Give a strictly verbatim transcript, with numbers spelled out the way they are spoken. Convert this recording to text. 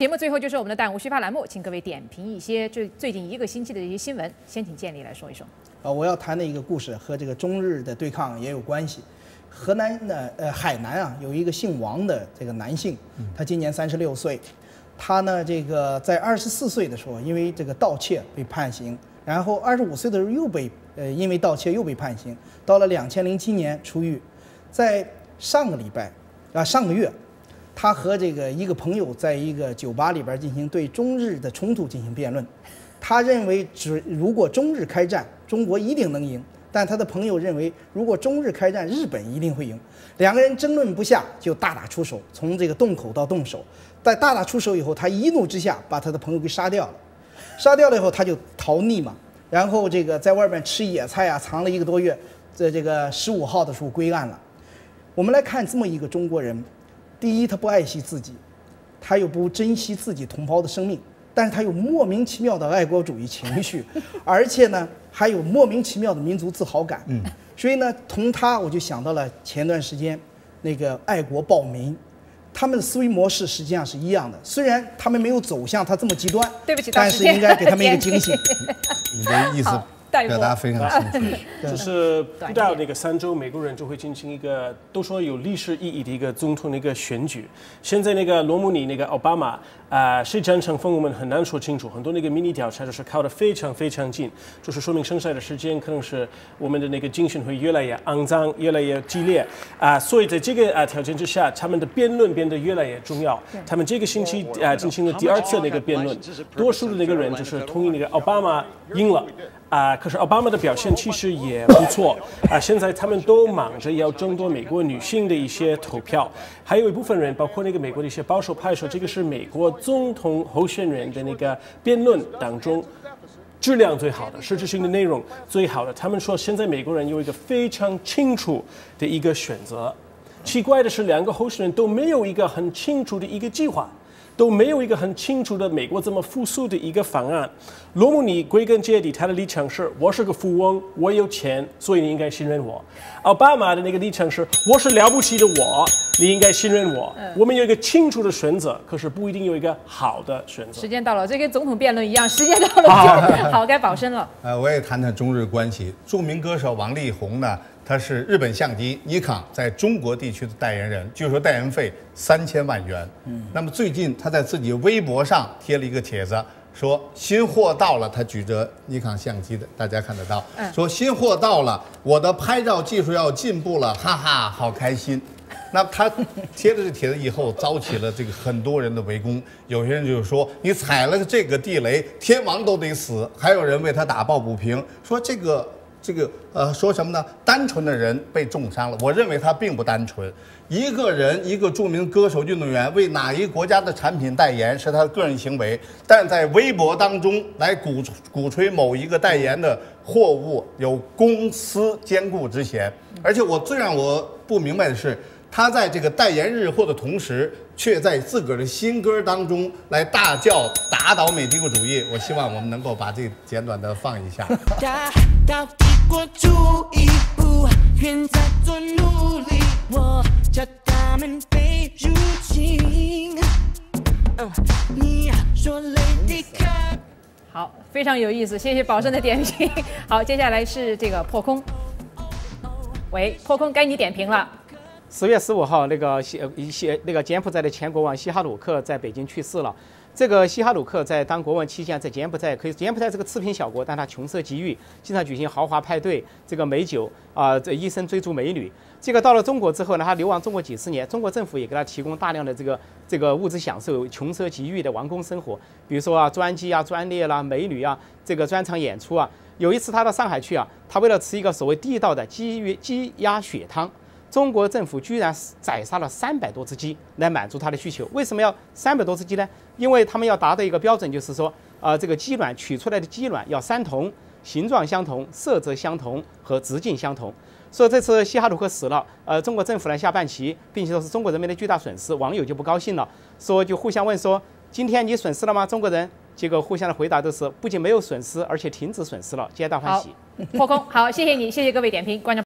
节目最后就是我们的弹无虚发栏目，请各位点评一些最最近一个星期的这些新闻。先请建立来说一说。 啊，我要谈的一个故事和这个中日的对抗也有关系。河南呢，呃，海南啊，有一个姓王的这个男性，他今年三十六岁，他呢，这个在二十四岁的时候，因为这个盗窃被判刑，然后二十五岁的时候又被呃因为盗窃又被判刑，到了两千零七年出狱，在上个礼拜啊上个月。他和这个一个朋友在一个酒吧里边进行对中日的冲突进行辩论，他认为只如果中日开战，中国一定能赢，但他的朋友认为如果中日开战，日本一定会赢。两个人争论不下，就大打出手，从这个洞口到动手。在大打出手以后，他一怒之下把他的朋友给杀掉了。杀掉了以后，他就逃匿嘛，然后这个在外面吃野菜啊，藏了一个多月，在这个十五号的时候归案了。我们来看这么一个中国人。第一，他不爱惜自己，他又不珍惜自己同胞的生命，但是他有莫名其妙的爱国主义情绪，而且呢，还有莫名其妙的民族自豪感。嗯，所以呢，从他我就想到了前段时间那个爱国暴民，他们的思维模式实际上是一样的，虽然他们没有走向他这么极端， 对不起， 但是应该给他们一个警醒。 你的意思表达非常清楚， 就是不到那个三周，美国人就会进行一个都说有历史意义的一个总统的一个选举。现在那个罗姆尼、那个奥巴马啊、呃，谁占上风我们很难说清楚。很多那个民意调查就是靠得非常非常近，就是说明剩下的时间可能是我们的那个竞选会越来越肮脏、越来越激烈啊、呃。所以在这个啊、呃、条件之下，他们的辩论变得越来越重要。他们这个星期啊、呃、进行了第二次那个辩论，多数的那个人就是同意那个奥巴马赢了。啊、呃，可是奥巴马的表现其实也不错啊、呃。现在他们都忙着要争夺美国女性的一些投票，还有一部分人，包括那个美国的一些保守派说，这个是美国总统候选人的那个辩论当中质量最好的、实质性的内容最好的。他们说，现在美国人有一个非常清楚的一个选择。奇怪的是，两个候选人都没有一个很清楚的一个计划。都没有一个很清楚的美国这么复苏的一个方案。罗姆尼归根结底他的立场是：我是个富翁，我有钱，所以你应该信任我。奥巴马的那个立场是：我是了不起的我，你应该信任我。嗯、我们有一个清楚的选择，可是不一定有一个好的选择。 时间到了，这跟总统辩论一样，时间到了就好该保身了。 呃，我也谈谈中日关系。著名歌手王力宏呢？他是日本相机尼康在中国地区的代言人，据说代言费三千万元。嗯，那么最近他在自己微博上贴了一个帖子，说新货到了，他举着尼康相机的，大家看得到。说新货到了，我的拍照技术要进步了，哈哈，好开心。那他贴了这帖子以后，遭起了这个很多人的围攻。有些人就是说，你踩了这个地雷，天王都得死。还有人为他打抱不平，说这个。这个呃说什么呢？单纯的人被重伤了。我认为他并不单纯。一个人，一个著名歌手、运动员为哪一个国家的产品代言是他的个人行为，但在微博当中来鼓鼓吹某一个代言的货物有公私兼顾之嫌。而且我最让我不明白的是，他在这个代言日货的同时，却在自个儿的新歌当中来大叫打倒美帝国主义。我希望我们能够把这简短的放一下。打倒帝国主义，不愿再做奴隶，我叫他们被入侵。 嗯，你说雷迪克。好，非常有意思，谢谢宝生的点评。好，接下来是这个破空。喂，破空，该你点评了。 十月十五号，那个西西那个柬埔寨的前国王西哈努克在北京去世了。这个西哈努克在当国王期间，在柬埔寨可以，柬埔寨是个次贫小国，但他穷奢极欲，经常举行豪华派对，这个美酒啊、呃，这一生追逐美女。这个到了中国之后呢，他流亡中国几十年，中国政府也给他提供大量的这个这个物质享受，穷奢极欲的王宫生活，比如说啊专机啊、专列啦、美女啊、这个专场演出啊。有一次他到上海去啊，他为了吃一个所谓地道的鸡鸡鸭血汤。中国政府居然宰杀了三百多只鸡来满足他的需求。为什么要三百多只鸡呢？因为他们要达到一个标准，就是说，啊、呃，这个鸡卵取出来的鸡卵要三同，形状相同、色泽相同和直径相同。所以这次西哈努克死了，呃，中国政府呢下半旗，并且说是中国人民的巨大损失，网友就不高兴了，说就互相问说，今天你损失了吗？中国人，结果互相的回答都是不仅没有损失，而且停止损失了，皆大欢喜。 破空，好，谢谢你，谢谢各位点评，观众。